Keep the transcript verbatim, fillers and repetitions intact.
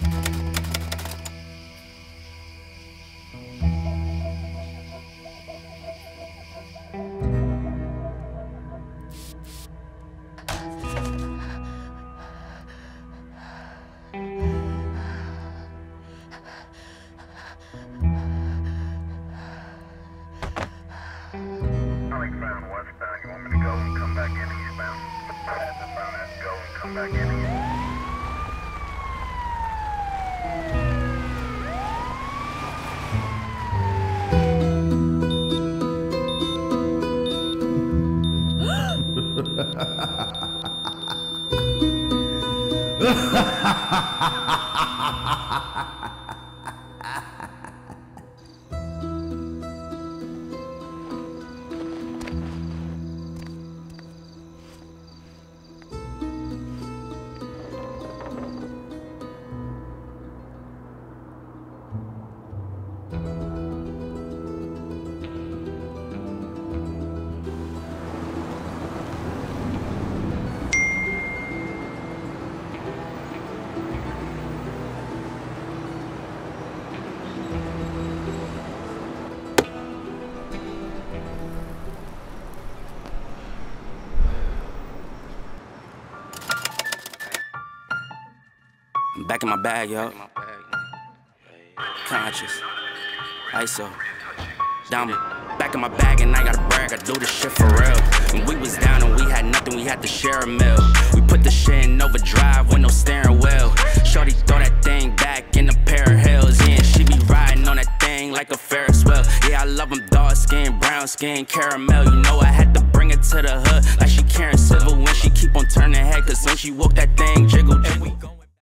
Back in. I'm back in my bag, yo. Conscious. I S O. Diamond. Back in my bag and I gotta brag, I do this shit for real. When we was down and we had nothing, we had to share a meal. We put the shit in overdrive with no steering wheel. Shorty throw that thing back in a pair of heels. Yeah, and she be riding on that thing like a Ferris wheel. Yeah, I love them dark skin, brown skin, caramel. You know I had to bring it to the hood like she Karen Civil when she keep on turning head. Cause when she woke that thing jiggle, jiggle.